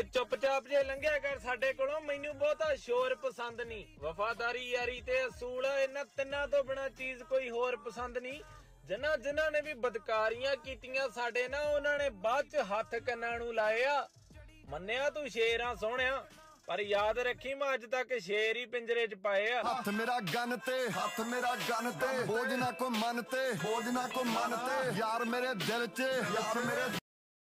ਤੇ ਚੁੱਪਚਾਪ ਜੇ ਲੰਘਿਆ ਕਰ ਸਾਡੇ ਕੋਲੋਂ। ਮੈਨੂੰ ਬਹੁਤਾ ਸ਼ੋਰ ਪਸੰਦ ਨਹੀਂ। ਵਫਾਦਾਰੀ, ਯਾਰੀ ਤੇ ਅਸੂਲ, ਇਹਨਾਂ ਤਿੰਨਾਂ ਤੋਂ ਬਿਨਾ ਚੀਜ਼ ਕੋਈ ਹੋਰ ਪਸੰਦ ਨਹੀਂ। ਜਿਨ੍ਹਾਂ ਨੇ ਵੀ ਬਦਕਾਰੀਆਂ ਕੀਤੀਆਂ ਸਾਡੇ ਨਾਲ, ਉਹਨਾਂ ਨੇ ਬਾਅਦ ਚ ਹੱਥ ਕੰਨਾਂ ਨੂੰ ਲਾਏ ਆ। ਮੰਨਿਆ ਤੂੰ ਸ਼ੇਰ ਆ ਸੋਹਣਿਆ, ਪਰ ਯਾਦ ਰੱਖੀ ਮੈਂ ਅੱਜ ਤੱਕ ਸ਼ੇਰ ਹੀ ਪਿੰਜਰੇ ਚ ਪਾਏ ਆ। ਹੱਥ ਮੇਰਾ ਗਨ ਤੇ, ਹੱਥ ਮੇਰਾ ਗਨ ਤੇ, ਬੋਝ ਨਾ ਕੋ ਮਨ ਤੇ, ਬੋਝ ਨਾ ਕੋ ਮਨ ਤੇ। ਯਾਰ ਮੇਰੇ ਦਿਲ ਚ, ਯਾਰ ਮੇਰੇ